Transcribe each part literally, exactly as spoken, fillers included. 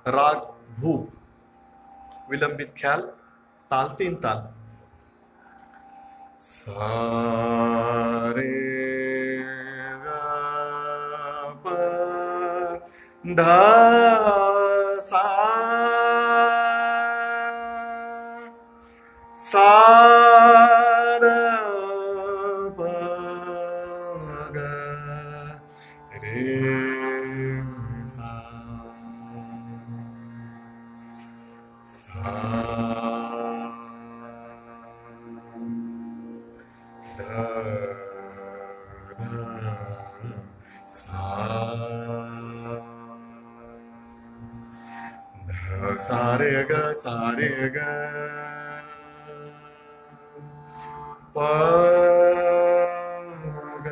राग भूप, विलंबित ख्याल, ताल तीन ताल। सा रे गा प धा सा, सा रे प गा रे सा, सा धा धा सा, धा सा रे ग सा रे ग प ग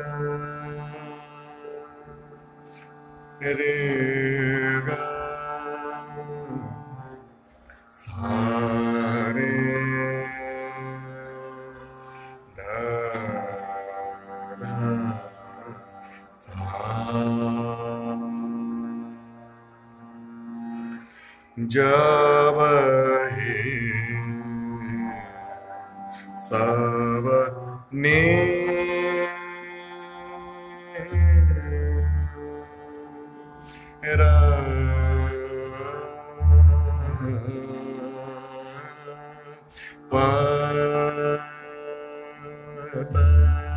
रे ग सा रे धा धा सा। जब हे सब ने रा प ता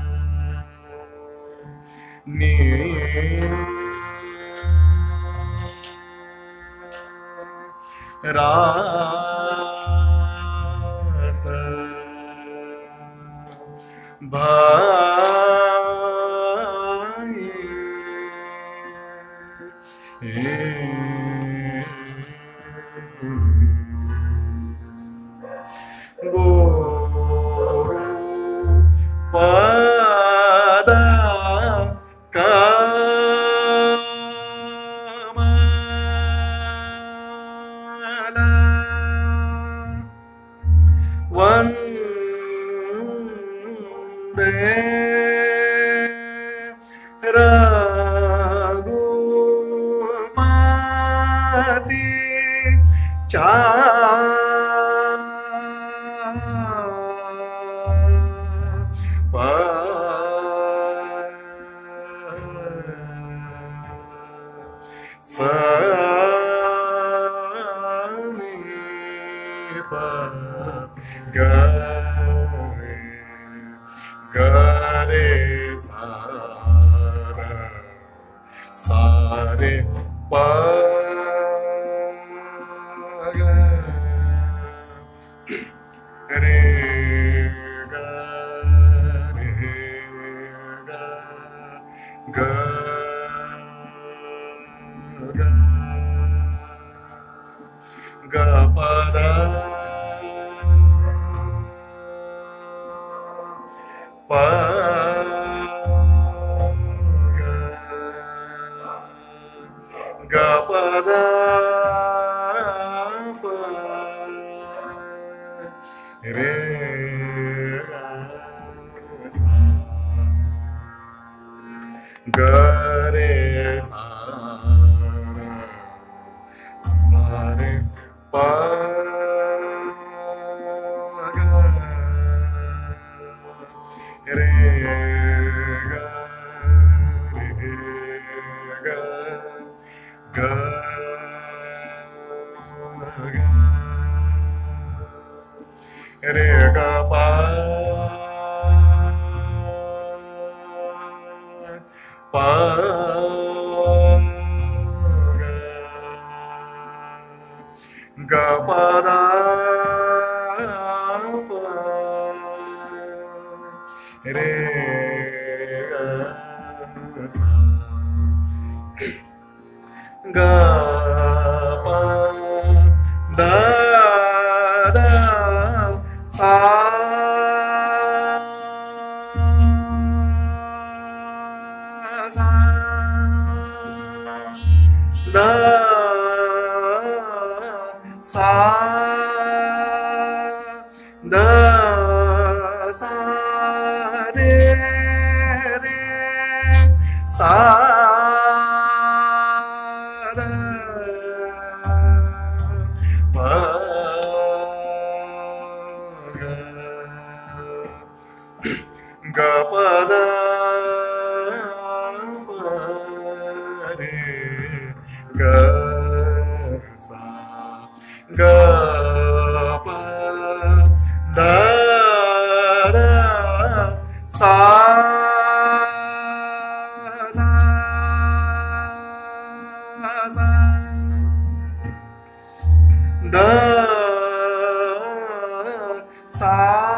ने रा सा भा गो पदा का वंदे रघुपति चा प स प ग ग रे सा रा सा रे प ग रे ग रे ग ग ग ग प ध प ग ग प ध प रे सा ग रे सा सा रे प ग रे ग रे ग ग ग रे ग प प ग प ध प रे ग सा ग प ध ध सा सा ध सा ध सा रे रे सा ध ग सा ग प ध र सा सा सा द सा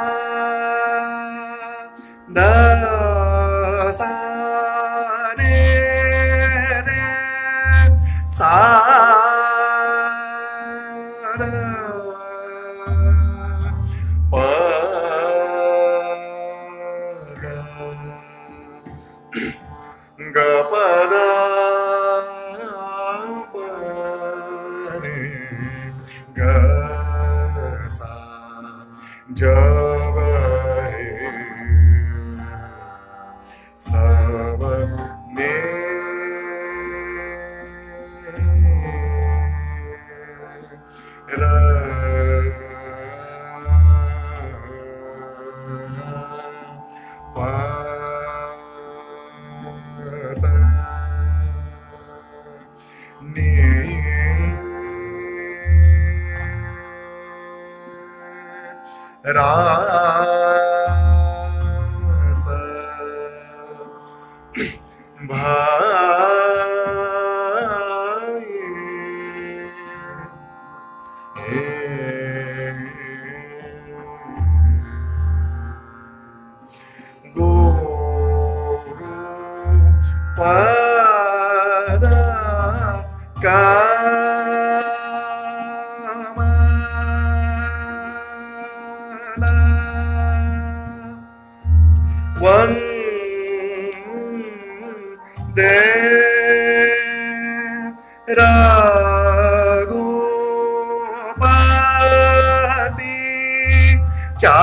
द सा रे रे सा द प ग प द प रे ग सा जब है सब ने र प द नि रा सा भा गो प द का वन दे रघुपति चा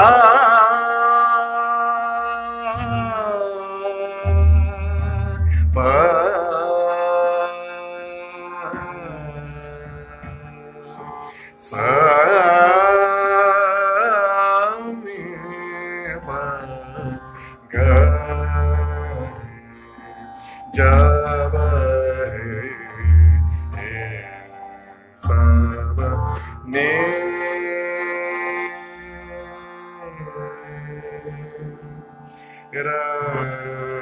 प स मी प ग जब है सब ने रा